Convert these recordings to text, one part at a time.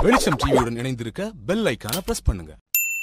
வெளிச்சம் டிவியுடன் இணைந்திருக்க பெல் ஐகானை பிரஸ் பண்ணுங்க.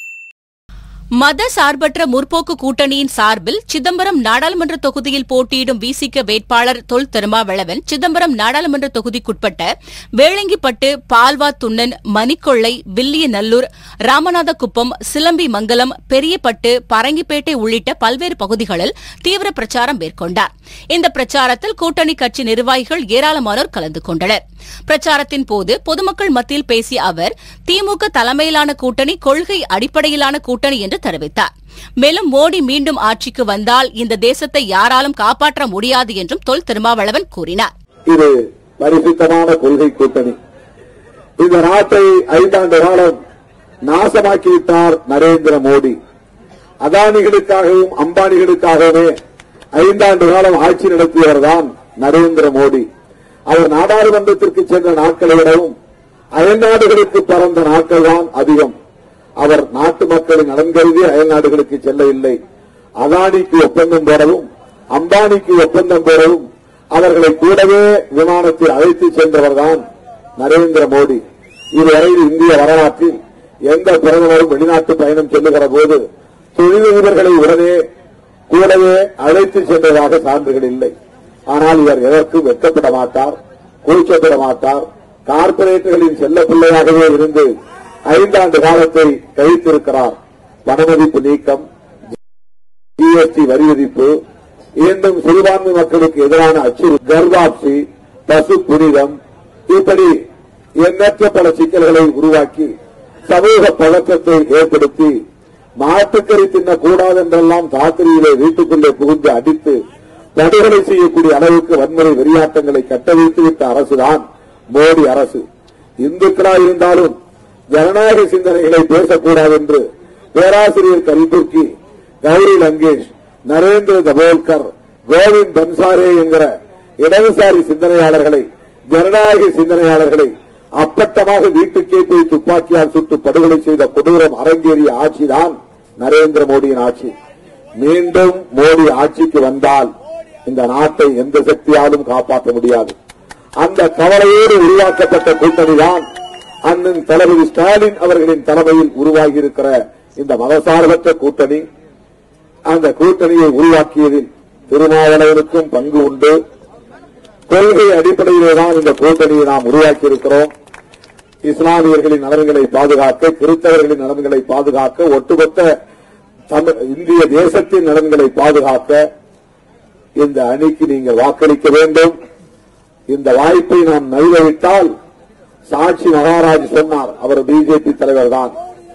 மத சார்பற்ற முற்போக்கு கூட்டணியின் சார்பில் சிதம்பரம் நாடாளுமன்ற தொகுதியில் போட்டியிடும் விசிக வேட்பாளர் தொல் திருமாவளவன் சிதம்பரம் நாடாளுமன்ற தொகுதிக்குட்பட்ட வேளங்கிப்பட்டு, பால்வாத்துண்ணன், மணிக்கொள்ளை, வில்லியநல்லூர், ராமநாதகுப்பம், சிலம்பிமங்கலம், பெரியப்பட்டு, பரங்கிப்பேட்டை உள்ளிட்ட பல்வேறு பகுதிகளில் தீவிர பிரச்சாரம் மேற்கொண்டார். இந்த பிரச்சாரத்தில் கூட்டணி கட்சி நிர்வாகிகள் ஏராளமானோர் கலந்து கொண்டனர். பிரச்சாரத்தின் போது பொதுமக்கள் மத்தியில் பேசிய அவர், திமுக தலைமையிலான கூட்டணி கொள்கை அடிப்படையிலான கூட்டணி என்று தெரிவித்தார். மேலும் மோடி மீண்டும் ஆட்சிக்கு வந்தால் இந்த தேசத்தை யாராலும் காப்பாற்ற முடியாது என்றும் தொல் திருமாவளவன் கூறினார். இது பரிசுத்தமான கொள்கை கூட்டணி. இந்த நாட்டை 5 ஆண்டு காலம் நாசமாக்கிவிட்டார் நரேந்திர மோடி. அதானிகளுக்காகவும் அம்பானிகளுக்காகவே 5 ஆண்டு காலம் ஆட்சி நடத்தியவர்தான் நரேந்திர மோடி. அவர் நாடாளுமன்றத்திற்கு சென்ற நாட்களை விடவும் அயல்நாடுகளுக்கு பறந்த நாட்கள் தான் அதிகம். அவர் நாட்டு மக்களின் நலன் கருதி அயல்நாடுகளுக்கு செல்லவில்லை. அதானிக்கு ஒப்பந்தம் போடவும் அம்பானிக்கு ஒப்பந்தம் போடவும் அவர்களை கூடவே விமானத்தில் அழைத்து சென்றவர்தான் நரேந்திர மோடி. இதுவரையில் இந்திய வரலாற்றில் எந்த பிரதமரும் வெளிநாட்டு பயணம் செல்லுகிற போது தொழிலதிபர்களை உடனே கூடவே அழைத்து சென்றதாக சான்றுகள் இல்லை. ஆனால் இவர் எதற்கும் வெட்கப்பட மாட்டார், கூச்சப்பட மாட்டார். கார்ப்பரேட்டுகளின் செல்ல பிள்ளையாகவே இருந்து 5 ஆண்டு காலத்தை கழித்திருக்கிறார். பணமதிப்பு நீக்கம், ஜிஎஸ்டி வரி விதிப்பு, இன்னும் சிறுபான்மை மக்களுக்கு எதிரான அச்சுறுத்தல், கர்வாப்சி, பசு புனிதம், இப்படி எண்ணற்ற பல சிக்கல்களை உருவாக்கி சமூக பழக்கத்தை ஏற்படுத்தி மாட்டுக்கறி தின்னக்கூடாது என்றெல்லாம் ராத்திரியிலே வீட்டுக்குள்ளே புகுந்து அடித்து படுகொலை செய்யக்கூடிய அளவுக்கு வன்முறை வெறியாட்டங்களை கட்டவிழ்த்துவிட்ட அரசுதான் மோடி அரசு. இந்துக்களாக இருந்தாலும் ஜனநாயக சிந்தனைகளை பேசக்கூடாது என்று பேராசிரியர் கல்புர்கி, கௌரி லங்கேஷ், நரேந்திர தபோல்கர், கோவிந்த் பன்சாரே என்கிற இடதுசாரி சிந்தனையாளர்களை, ஜனநாயக சிந்தனையாளர்களை அப்பட்டமாக வீட்டுக்கே போய் துப்பாக்கியால் சுட்டு படுகொலை செய்த கொடூரம் அரங்கேறிய ஆட்சிதான் நரேந்திர மோடியின் ஆட்சி. மீண்டும் மோடி ஆட்சிக்கு வந்தால் இந்த நாட்டை எந்த சக்தியாலும் காப்பாற்ற முடியாது. அந்த கவலையோடு உருவாக்கப்பட்ட கூட்டணிதான் அண்ணன் தளபதி ஸ்டாலின் அவர்களின் தலைமையில் உருவாகியிருக்கிற இந்த மதசார்பற்ற கூட்டணி. அந்த கூட்டணியை உருவாக்கியதில் திருமாவளவனுக்கும் பங்கு உண்டு. கொள்கை அடிப்படையிலேதான் இந்த கூட்டணியை நாம் உருவாக்கியிருக்கிறோம். இஸ்லாமியர்களின் நலன்களை பாதுகாக்க, கிறிஸ்தவர்களின் நலன்களை பாதுகாக்க, ஒட்டுமொத்த இந்திய தேசத்தின் நலன்களை பாதுகாக்க இந்த அணிக்கு நீங்கள் வாக்களிக்க வேண்டும். இந்த வாய்ப்பை நாம் நழுவவிட்டால், சாட்சி மகாராஜ் சொன்னார், அவர் பிஜேபி தலைவர் தான்,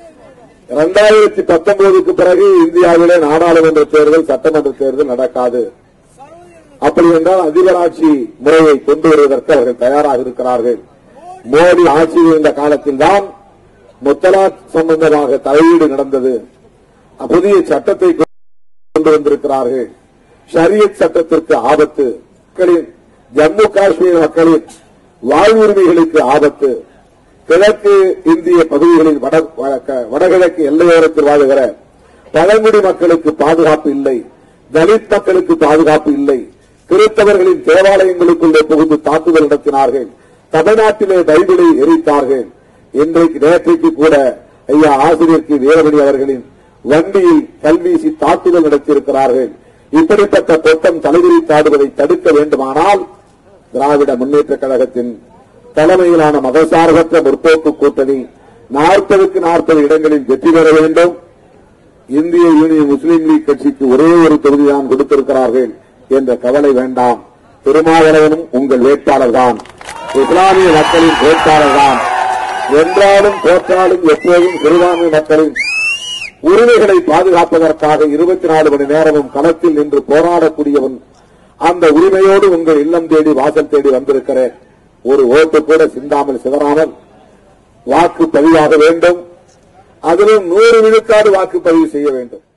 2019க்கு பிறகு இந்தியாவிலே நாடாளுமன்ற தேர்தல், சட்டமன்ற தேர்தல் நடக்காது. அப்படி என்றால் அதிபராட்சி முறையை கொண்டு வருவதற்கு அவர்கள் தயாராக இருக்கிறார்கள். மோடி ஆட்சியில் இருந்த காலத்தில்தான் முத்தலாக் சம்பந்தமாக தலையீடு நடந்தது. புதிய சட்டத்தை கொண்டு வந்திருக்கிறார்கள். ஷரியத் சட்டத்திற்கு ஆபத்து, ஜம்மு காஷ்மீர் மக்களின் வாழ்வுரிமைகளுக்கு ஆபத்து, கிழக்கு இந்திய பகுதிகளில் வடகிழக்கு எல்லையோரத்தில் வாழுகிற பழங்குடி மக்களுக்கு பாதுகாப்பு இல்லை, தலித் மக்களுக்கு பாதுகாப்பு இல்லை, கிறிஸ்தவர்களின் தேவாலயங்களுக்குள்ளே புகுந்து தாக்குதல் நடத்தினார்கள், தமிழ்நாட்டிலே பைபிளை எரித்தார்கள். நேற்றைக்கு கூட ஐயா ஆசிரியர் கி வீரமணி அவர்களின் வண்டியில் கல்வீசி தாக்குதல் நடத்தியிருக்கிறார்கள். இப்படிப்பட்ட கொட்டம் தலைவிரித்தாடுவதை தடுக்க வேண்டுமானால் திராவிட முன்னேற்ற கழகத்தின் தலைமையிலான மதசார்பற்ற முற்போக்கு கூட்டணி 40க்கு 40 இடங்களில் வெற்றி பெற வேண்டும். இந்திய யூனியன் முஸ்லீம் லீக் கட்சிக்கு ஒரே ஒரு தொகுதிதான் கொடுத்திருக்கிறார்கள் என்ற கவலை வேண்டாம். திருமாவளவனும் உங்கள் வேட்பாளர் தான், இஸ்லாமிய மக்களின் வேட்பாளர் தான். வென்றாலும் தோற்றாலும் எப்போதும் சிறுபான்மை மக்களின் உரிமைகளை பாதுகாப்பதற்காக 24 மணி நேரமும் களத்தில் நின்று போராடக்கூடியவன். அந்த உரிமையோடு உங்கள் இல்லம் தேடி வாசல் தேடி வந்திருக்கிறேன். ஒரு ஓட்டு கூட சிந்தாமல் சிதறாமல் வாக்குப்பதிவாக வேண்டும். அதிலும் 100 விழுக்காடு வாக்குப்பதிவு செய்ய வேண்டும்.